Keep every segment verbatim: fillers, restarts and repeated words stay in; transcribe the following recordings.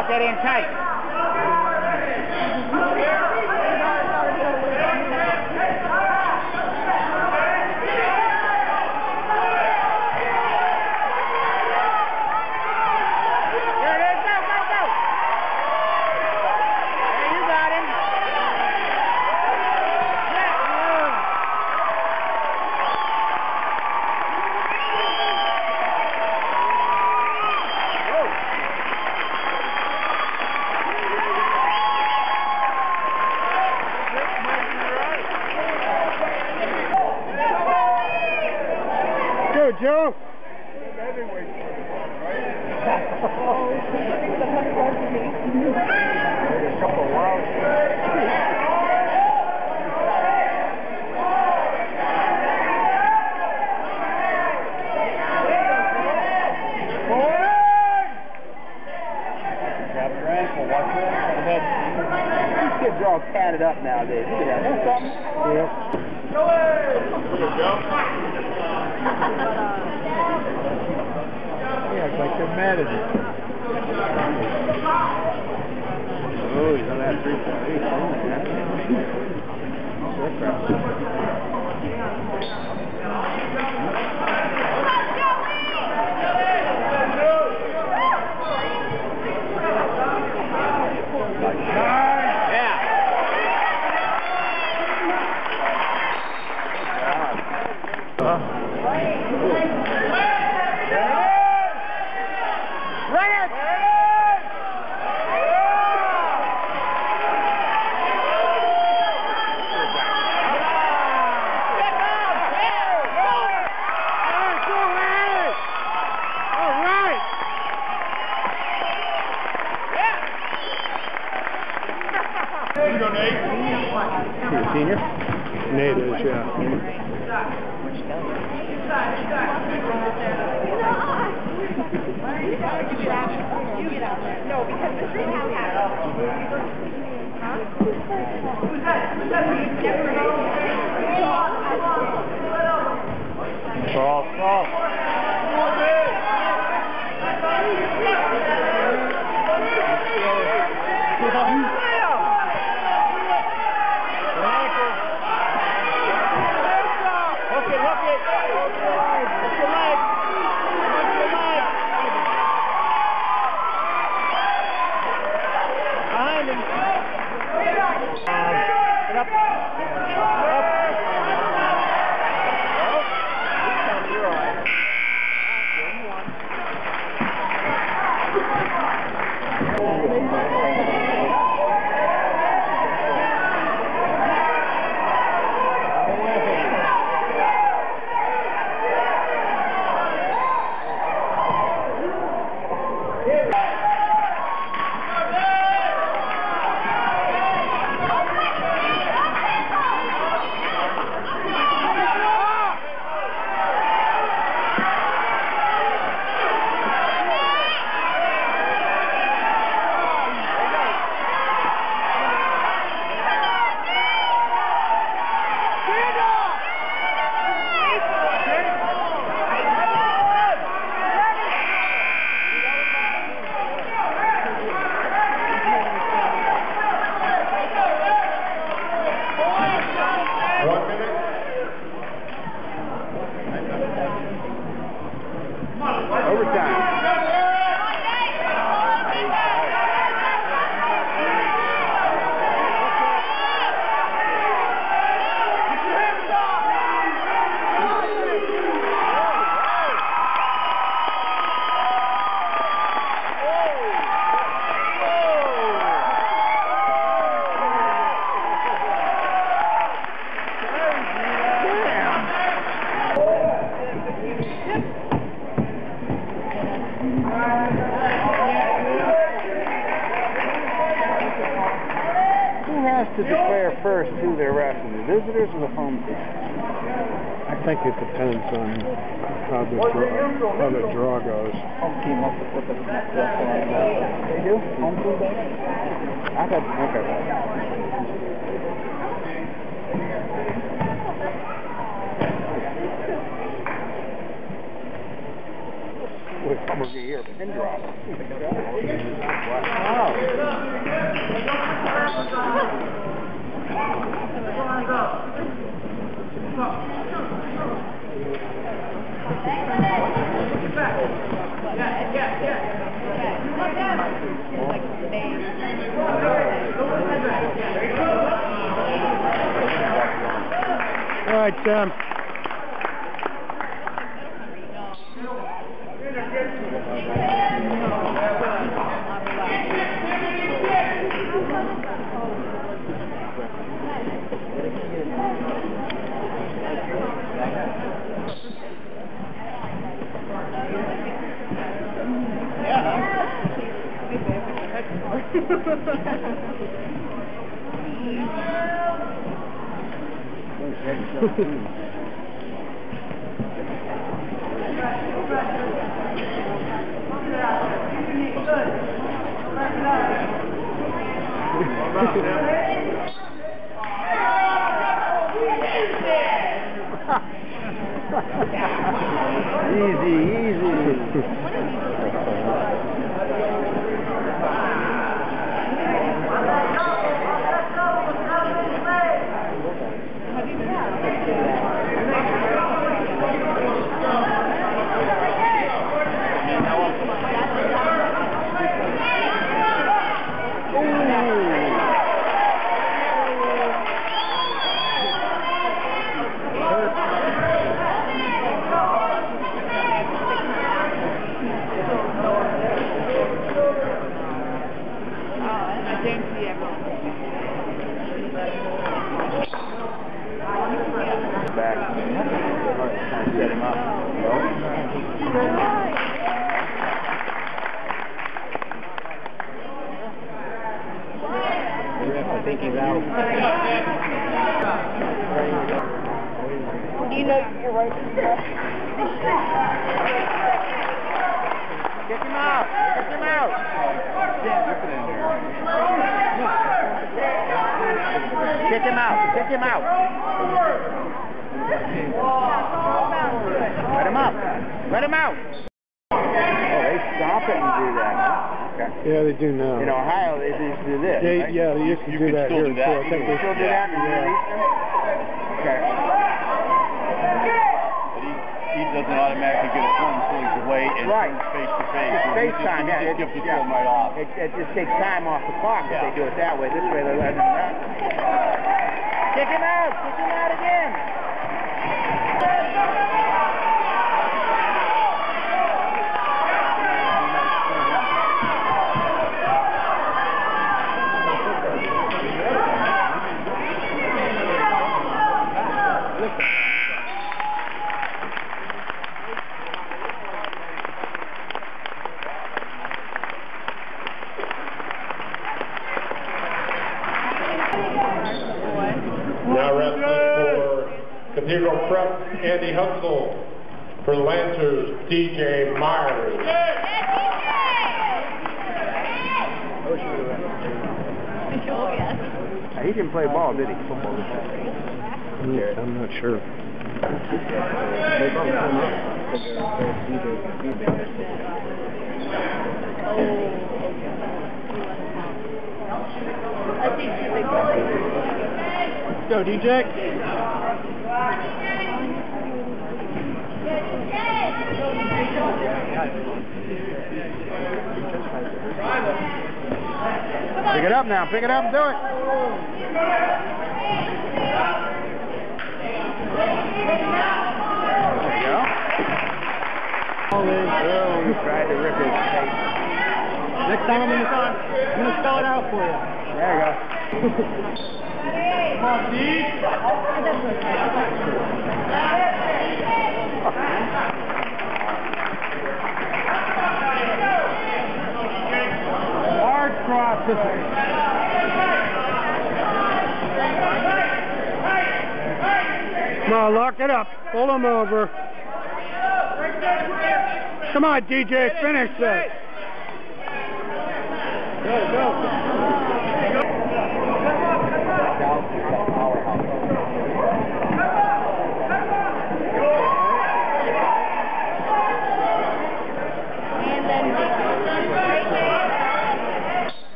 lock that in tight. Joe. These kids are all tatted up nowadays. Look at that. That's something. Yeah. Yeah, it's like they're mad at you. Oh, he's on that three point eight. Senior? Nate is, yeah. No, because the tree house has Who's that? Who's that? False, false. To declare first who they're wrestling, the visitors or the home team? I think it depends on how the draw, how the draw goes. Home team wants to put the wrestling on the... They do? Home team does? I got... Okay. With hamburger here, pin drop. All right, Sam. Easy, easy. Back. Set him up. I think he's out. You know you're right. Kick him out. Kick him out. Kick him out. Kick him out. Let him up. Let him out. Oh, they stop it and do that. Okay. Yeah, they do now. In Ohio, they used to do this. They, right? Yeah, they used to You do can that still here do that. too. I You think can they still do that in the yeah. Eastern? Okay. But he, he doesn't automatically get a phone until he's away and Right. face to face. It's So he FaceTime, just, yeah. He just It, gives the yeah. phone right off. It, it just takes time off the clock if Yeah. they do it that way. This way they're letting him out. Kick him out! Kick him out again! Now wrestling for Cathedral Prep, Andy Hutzel. For the Lancers, D J Myers. He didn't play ball, did he? Football. I'm not sure. Let's go, D J. Pick it up now. Pick it up and do it. There you go. Oh, he tried to rip his face. Next time I'm going to I'm going to spell it out for you. There you go. Come on, Steve. Large crosses. Come on, lock it up. Pull him over. Come on, D J, finish this. Go, go.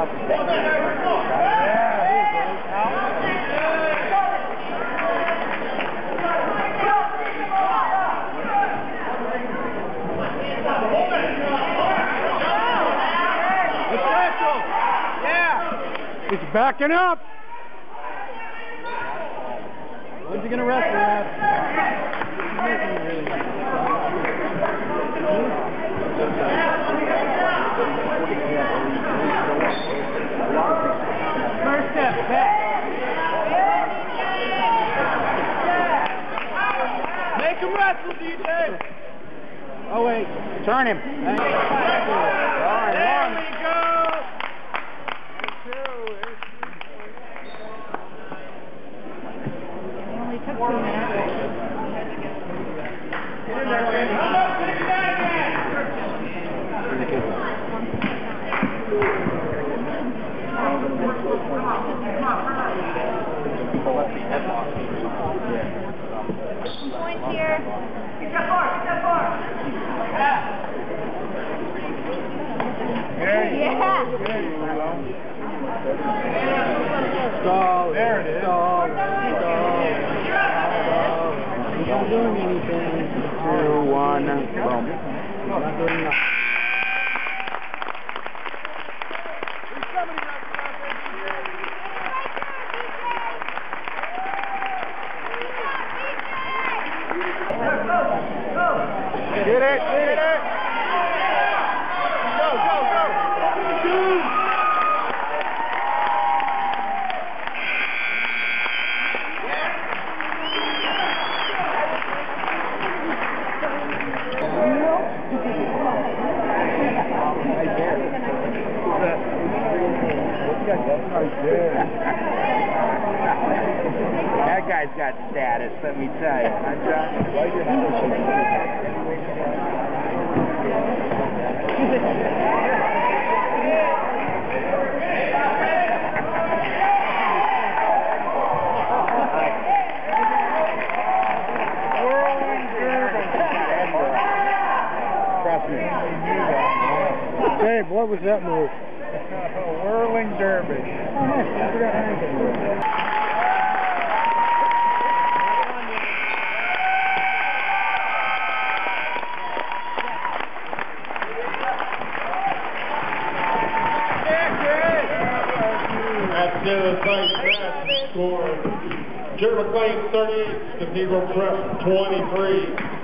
else is taking He's backing up. When's he going to wrestle at? First step back. Make him wrestle, D J. Oh, wait. Turn him. There we go. Only took two minutes. Points here. Get that far, get that far. There you Yeah. go. There you go. Stall. There it is. Stall. Stall. Stall. Not doing anything. Two, one, boom. Not doing nothing. Get it, get it. Go, go, go. That guy's got status, let me tell you. Huh, John? Trust me. Dave, what was that move? Whirling derby. At the end of the fight, score. Jerry McLane thirty-eight, Cathedral Prep twenty-three.